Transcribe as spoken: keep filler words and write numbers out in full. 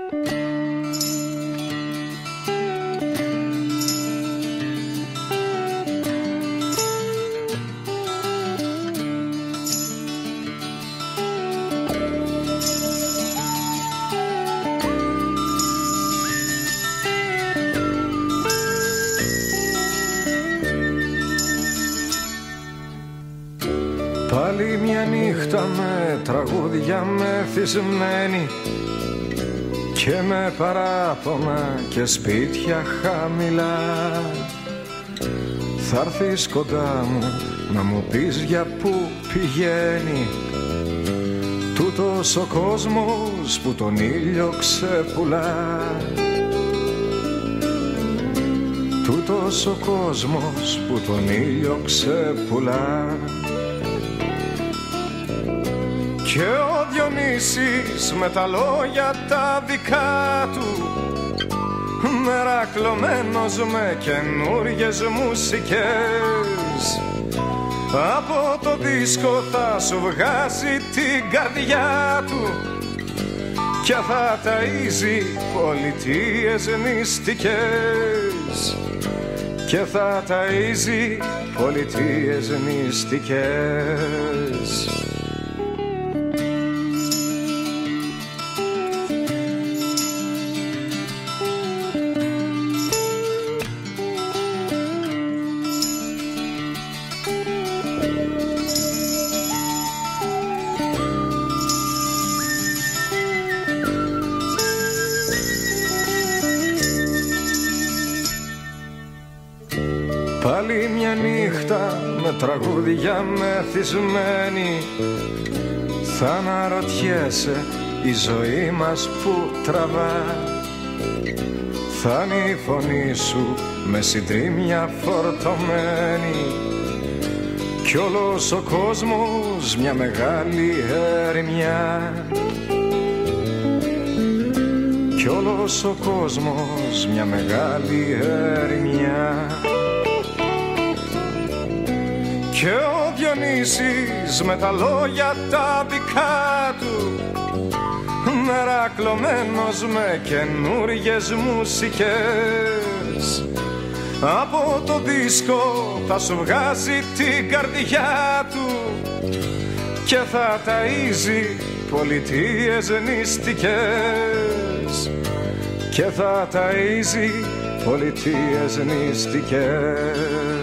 Πάλι μια νύχτα με τραγούδια μεθυσμένη και με παράπονα και σπίτια χαμηλά. Θα έρθεις κοντά μου να μου πεις για πού πηγαίνει τούτος ο κόσμος που τον ήλιο ξεπουλά. Τούτος ο κόσμος που τον ήλιο ξεπουλά. Και ο Διονύσης με τα λόγια τα δικά του, μερακλωμένος με καινούριες μουσικές, από το δίσκο θα σου βγάζει την καρδιά του και θα ταΐζει πολιτείες νηστικές, και θα ταΐζει πολιτείες νηστικές. Πάλι μια νύχτα με τραγούδια μεθυσμένη, θα αναρωτιέσαι η ζωή μας που τραβά. Θα είναι η φωνή σου με συντρίμμια φορτωμένη κι όλος ο κόσμος μια μεγάλη ερημιά. Κι όλος ο κόσμος μια μεγάλη ερημιά. Και ο Διονύσης με τα λόγια τα δικά του, μερακλωμένος με καινούριες μουσικές, από το δίσκο θα σου βγάζει την καρδιά του και θα ταΐζει πολιτείες νηστικές, και θα ταΐζει πολιτείες νηστικές.